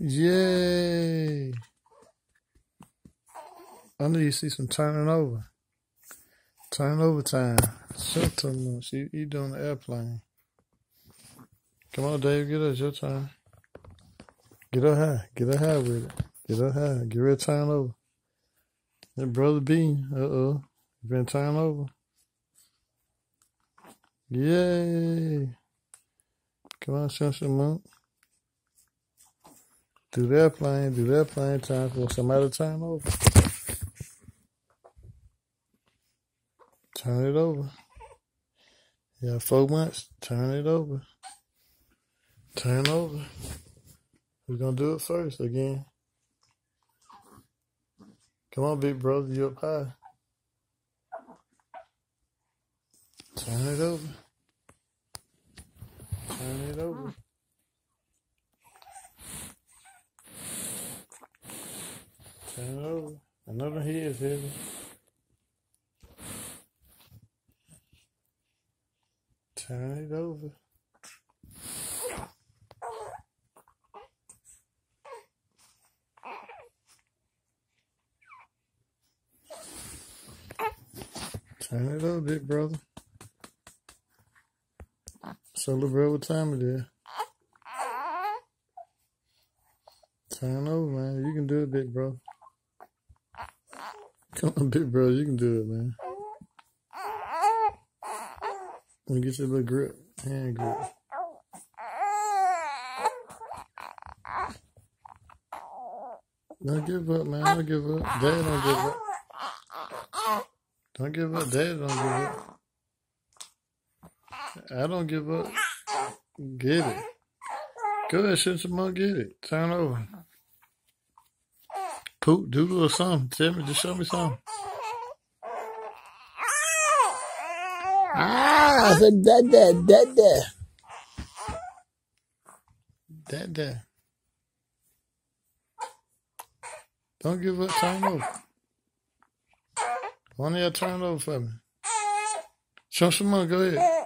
Yay! I need to see some turning over. Turn over time. Shut too much. You doing the airplane. Come on, Dave. Get up. It's your turn. Get up high. Get up high with it. Get up high. Get ready to turn over. That brother B. You been turn over. Yay. Come on, show some monk. Do the airplane. Time for somebody to turn over. Turn it over. You got 4 months. Turn it over. Turn over. We're going to do it first again. Come on, big brother. You up high. Turn it over. Turn it over. Turn it over. I know the head's heavy. Turn it over. Turn it over, big brother. So, little brother, what time it is? Turn over, man. You can do it, big bro. Come on, big bro. You can do it, man. Let me get your little grip. Hand grip. Don't give up, man. Don't give up. Dad don't give up. Don't give up. Dad don't give up. I don't give up. Get it. Go ahead, shoot some more. Get it. Turn over. Poop, do a little something. Tell me, just show me something. I said, Dad. Don't give up. Turn over. One of y'all turn over for me. Show some more. Go ahead.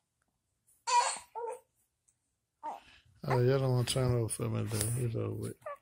Oh, y'all don't want to turn over for me, though. It's over with.